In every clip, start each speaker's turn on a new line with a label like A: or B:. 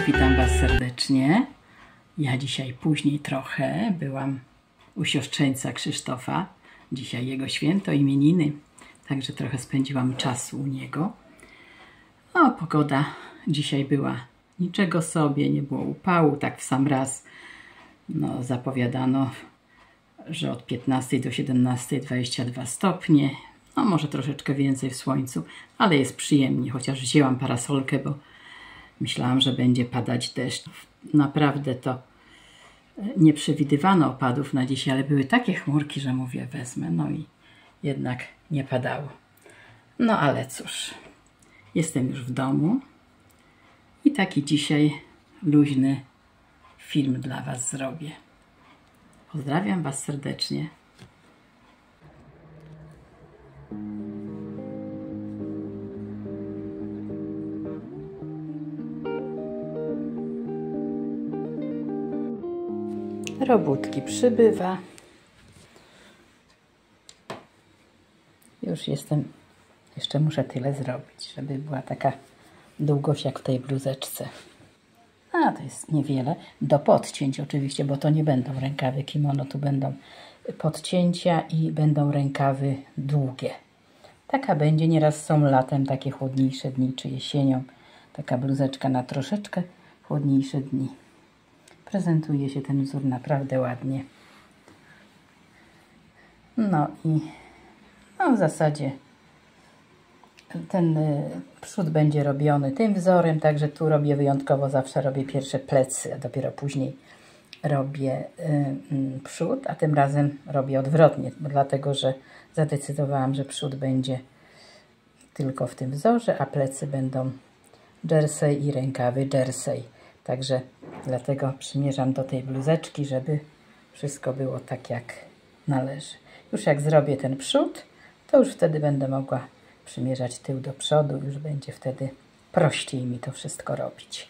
A: witam Was serdecznie. Ja dzisiaj później trochę byłam u siostrzeńca Krzysztofa. Dzisiaj jego święto, imieniny, także trochę spędziłam czasu u niego. No, pogoda dzisiaj była niczego sobie, nie było upału, tak w sam raz. No, zapowiadano, że od 15 do 17 22 stopnie. No, może troszeczkę więcej w słońcu, ale jest przyjemnie, chociaż wzięłam parasolkę, bo myślałam, że będzie padać deszcz. Naprawdę to nie przewidywano opadów na dzisiaj, ale były takie chmurki, że mówię, wezmę. No i jednak nie padało. No ale cóż, jestem już w domu i taki dzisiaj luźny film dla Was zrobię. Pozdrawiam Was serdecznie. Robótki przybywa. Już jestem, jeszcze muszę tyle zrobić, żeby była taka długość jak w tej bluzeczce. A to jest niewiele. Do podcięć oczywiście, bo to nie będą rękawy kimono, tu będą podcięcia i będą rękawy długie. Taka będzie, nieraz są latem takie chłodniejsze dni, czy jesienią. Taka bluzeczka na troszeczkę chłodniejsze dni. Prezentuje się ten wzór naprawdę ładnie. No i w zasadzie ten przód będzie robiony tym wzorem, także tu robię wyjątkowo, zawsze robię pierwsze plecy, a dopiero później robię przód, a tym razem robię odwrotnie, dlatego że zadecydowałam, że przód będzie tylko w tym wzorze, a plecy będą jersey i rękawy jersey. Także dlatego przymierzam do tej bluzeczki, żeby wszystko było tak jak należy. Już jak zrobię ten przód, to już wtedy będę mogła przymierzać tył do przodu. Już będzie wtedy prościej mi to wszystko robić.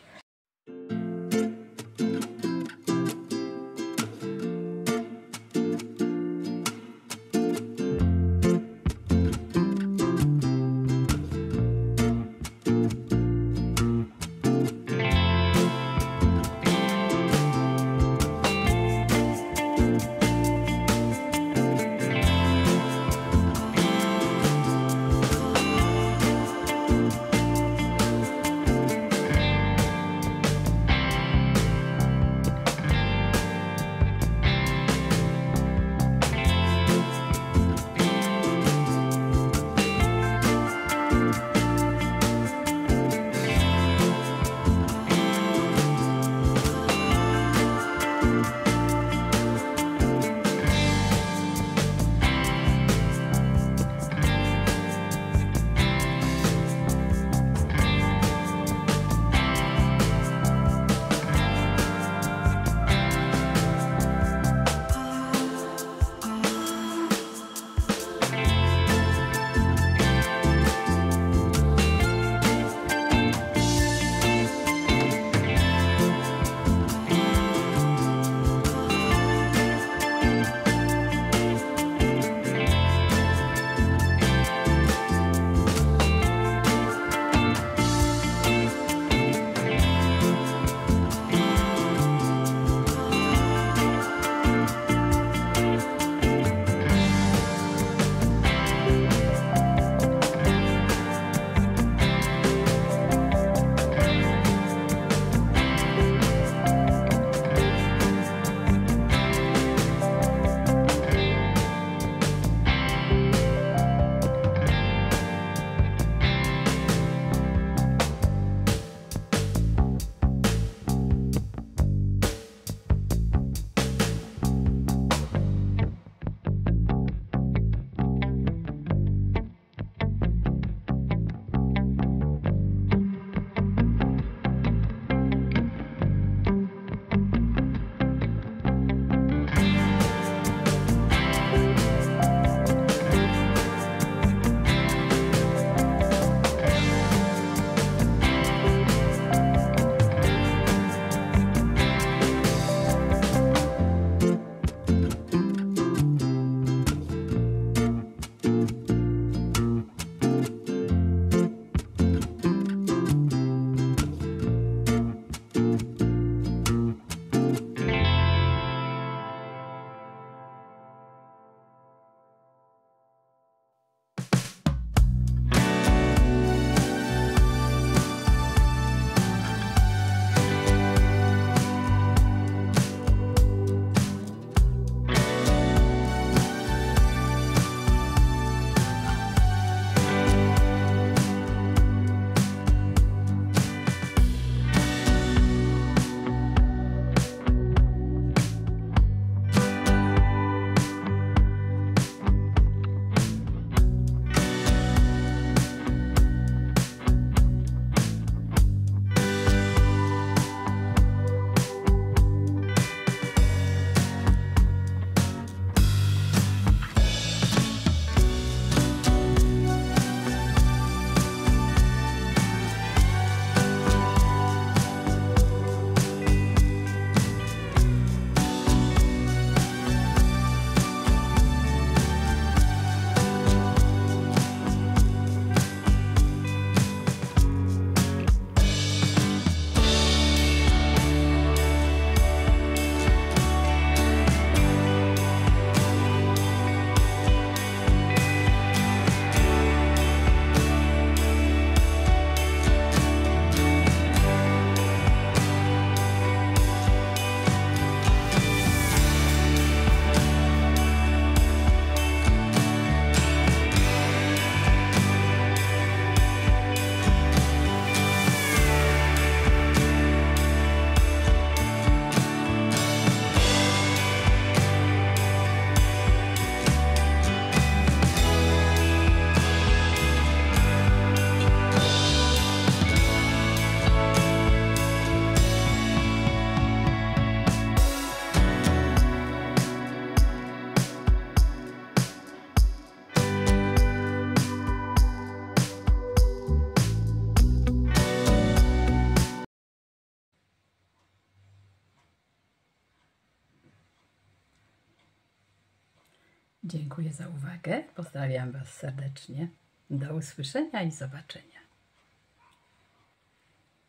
A: Dziękuję za uwagę. Pozdrawiam Was serdecznie. Do usłyszenia i zobaczenia.